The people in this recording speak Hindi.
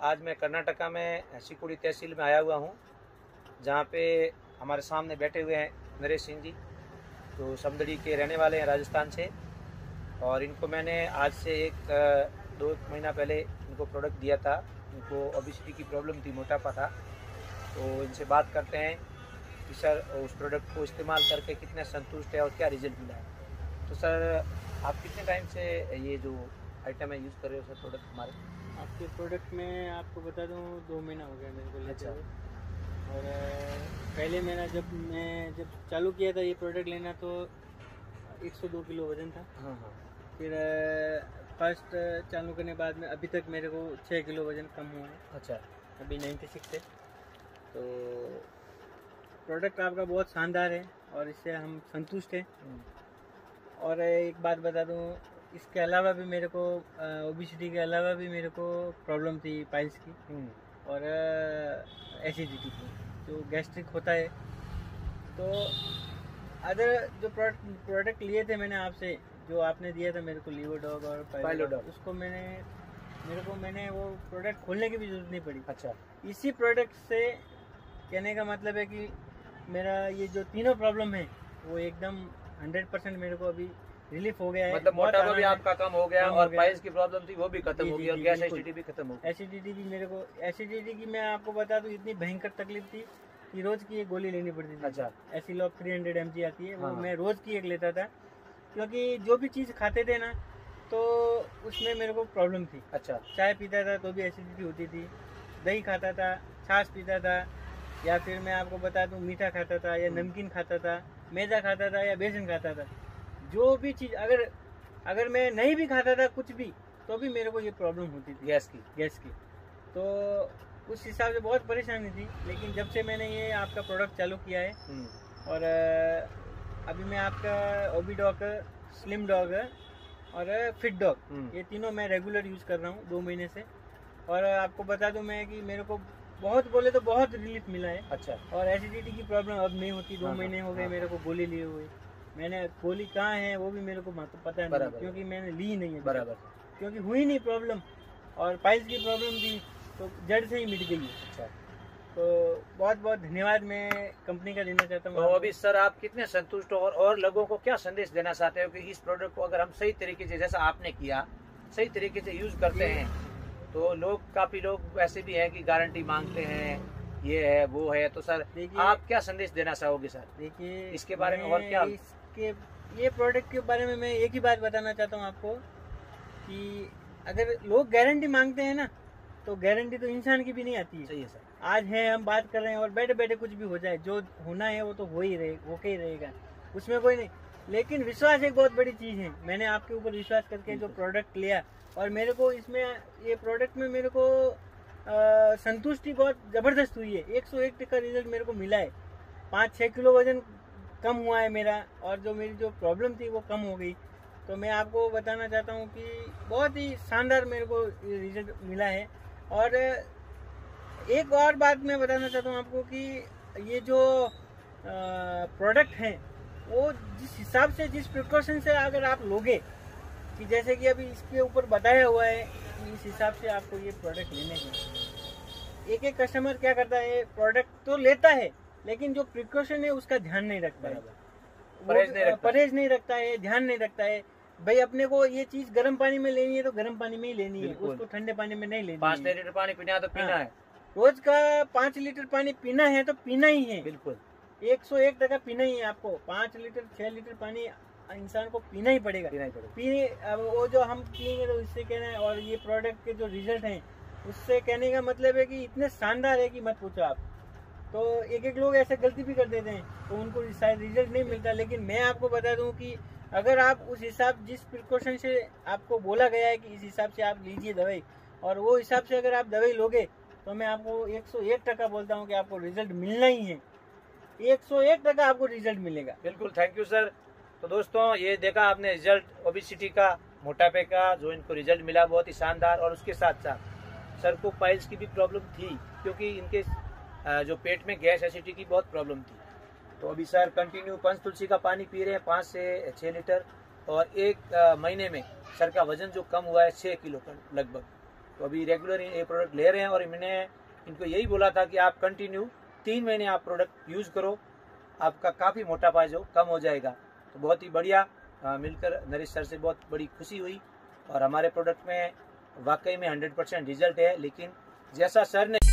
आज मैं कर्नाटका में शिकुड़ी तहसील में आया हुआ हूँ, जहाँ पे हमारे सामने बैठे हुए हैं नरेश सिंह जी, जो समदड़ी के रहने वाले हैं राजस्थान से। और इनको मैंने आज से 1-2 महीना पहले इनको प्रोडक्ट दिया था। इनको ओबेसिटी की प्रॉब्लम थी, मोटापा था। तो इनसे बात करते हैं कि सर उस प्रोडक्ट को इस्तेमाल करके कितने संतुष्ट है और क्या रिजल्ट मिला है। तो सर आप कितने टाइम से ये जो आइटम है यूज़ कर रहे हो सर, प्रोडक्ट हमारे? आपके प्रोडक्ट में आपको बता दूं 2 महीना हो गया मेरे को लेते हुए। और पहले मैं जब चालू किया था ये प्रोडक्ट लेना तो 102 किलो वज़न था। हाँ। फिर फर्स्ट चालू करने के बाद में अभी तक मेरे को 6 किलो वज़न कम हुआ है। अच्छा। अभी 96 है। तो प्रोडक्ट आपका बहुत शानदार है और इससे हम संतुष्ट हैं। और एक बात बता दूं, इसके अलावा भी मेरे को ओबेसिटी के अलावा भी मेरे को प्रॉब्लम थी पाइल्स की और एसिडिटी की, जो गैस्ट्रिक होता है। तो अदर जो प्रोडक्ट लिए थे मैंने आपसे, जो आपने दिया था मेरे को लीवोडॉग और पाइलोडॉग, उसको मैंने वो प्रोडक्ट खोलने की भी जरूरत नहीं पड़ी। अच्छा। इसी प्रोडक्ट से कहने का मतलब है कि मेरा ये जो तीनों प्रॉब्लम है वो एकदम 100% मेरे को अभी रिलीफ हो गया है। मतलब मोटापा भी आपका कम हो गया और पाइल्स की प्रॉब्लम थी वो भी खत्म हो गई और गैस एसिडिटी भी खत्म हो गई। एसिडिटी भी मेरे को, एसिडिटी की मैं आपको बता दूं इतनी भयंकर तकलीफ थी कि रोज की एक गोली लेनी पड़ती थी। अच्छा। एसिलॉक 300 mg आती है, वो हाँ। मैं रोज की एक लेता था, क्योंकि जो भी चीज़ खाते थे ना तो उसमें मेरे को प्रॉब्लम थी। अच्छा। चाय पीता था तो भी एसिडिटी होती थी, दही खाता था, छाछ पीता था, या फिर मैं आपको बता दूं मीठा खाता था या नमकीन खाता था, मैदा खाता था या बेसन खाता था, जो भी चीज़ अगर मैं नहीं भी खाता था कुछ भी, तो भी मेरे को ये प्रॉब्लम होती थी गैस की। तो उस हिसाब से बहुत परेशानी थी। लेकिन जब से मैंने ये आपका प्रोडक्ट चालू किया है और अभी मैं आपका ओबीडॉग, स्लिम डॉग और फिट डॉग, ये तीनों मैं रेगुलर यूज़ कर रहा हूँ 2 महीने से। और आपको बता दूं मैं कि मेरे को बहुत रिलीफ मिला है। अच्छा। और एसिडिटी की प्रॉब्लम अब नहीं होती। 2 महीने हो गए मेरे को गोली लिए हुए। मैंने गोली कहाँ है वो भी मेरे को पता नहीं, क्योंकि मैंने ली नहीं है बराबर, क्योंकि हुई नहीं प्रॉब्लम। और पाइल्स की प्रॉब्लम थी तो जड़ से ही मिट गई। अच्छा। तो बहुत बहुत धन्यवाद मैं कंपनी का देना चाहता हूँ। तो अभी सर आप कितने संतुष्ट हो और लोगों को क्या संदेश देना चाहते हो कि इस प्रोडक्ट को अगर हम सही तरीके से, जैसा आपने किया, सही तरीके से यूज करते हैं, तो काफी लोग वैसे भी हैं कि गारंटी मांगते हैं, ये है वो है। तो सर आप क्या संदेश देना चाहोगे सर? देखिए इसके बारे में और क्या? ये प्रोडक्ट के बारे में मैं एक ही बात बताना चाहता हूँ आपको कि अगर लोग गारंटी मांगते हैं ना, तो गारंटी तो इंसान की भी नहीं आती है। सही है सर। आज है हम बात कर रहे हैं और बैठे बैठे कुछ भी हो जाए, जो होना है वो तो होके ही रहेगा, उसमें कोई नहीं। लेकिन विश्वास एक बहुत बड़ी चीज़ है। मैंने आपके ऊपर विश्वास करके जो प्रोडक्ट लिया और मेरे को इसमें ये प्रोडक्ट में मेरे को संतुष्टि बहुत ज़बरदस्त हुई है। 101% रिजल्ट मेरे को मिला है। 5-6 किलो वजन कम हुआ है मेरा, और जो मेरी जो प्रॉब्लम थी वो कम हो गई। तो मैं आपको बताना चाहता हूँ कि बहुत ही शानदार मेरे को रिजल्ट मिला है। और एक और बात मैं बताना चाहता हूँ आपको कि ये जो प्रोडक्ट है वो जिस हिसाब से, जिस प्रिकॉशन से अगर आप लोगे, कि जैसे कि अभी इसके ऊपर बताया हुआ है कि इस हिसाब से आपको ये प्रोडक्ट लेने हैं। एक कस्टमर क्या करता है, प्रोडक्ट तो लेता है लेकिन जो प्रिकॉशन है उसका ध्यान नहीं रखता है, परहेज नहीं रखता है, ध्यान नहीं रखता है। भाई अपने को ये चीज गर्म पानी में लेनी है तो गर्म पानी में ही लेनी है, उसको ठंडे पानी में नहीं लेनी है। 5 लीटर पानी पीना है तो पीना है, रोज का 5 लीटर पानी पीना है तो पीना ही है। बिल्कुल 101% पीना ही है आपको। 5 लीटर 6 लीटर पानी इंसान को पीना ही पड़ेगा। वो जो हम पियेंगे तो इससे कहना है। और ये प्रोडक्ट के जो रिजल्ट हैं उससे कहने का मतलब है कि इतने शानदार है कि मत पूछो आप। तो एक लोग ऐसे गलती भी कर देते हैं तो उनको शायद रिजल्ट नहीं मिलता। लेकिन मैं आपको बता दूं कि अगर आप उस हिसाब, जिस प्रिकॉशन से आपको बोला गया है कि इस हिसाब से आप लीजिए दवाई, और वो हिसाब से अगर आप दवाई लोगे, तो मैं आपको 101% बोलता हूँ कि आपको रिजल्ट मिलना ही है। 101% आपको रिजल्ट मिलेगा। बिल्कुल, थैंक यू सर। तो दोस्तों ये देखा आपने रिजल्ट ओबेसिटी का, मोटापे का, जो इनको रिजल्ट मिला बहुत ही शानदार। और उसके साथ साथ सर को पाइल्स की भी प्रॉब्लम थी, क्योंकि इनके जो पेट में गैस एसिडिटी की बहुत प्रॉब्लम थी। तो अभी सर कंटिन्यू पंचतुलसी का पानी पी रहे हैं 5 से 6 लीटर। और 1 महीने में सर का वजन जो कम हुआ है 6 किलो का लगभग। तो अभी रेगुलर ये प्रोडक्ट ले रहे हैं और मैंने इनको यही बोला था कि आप कंटिन्यू 3 महीने आप प्रोडक्ट यूज़ करो, आपका काफ़ी मोटापा जो कम हो जाएगा। तो बहुत ही बढ़िया मिलकर नरेश सर से बहुत बड़ी खुशी हुई और हमारे प्रोडक्ट में वाकई में 100% रिजल्ट है। लेकिन जैसा सर ने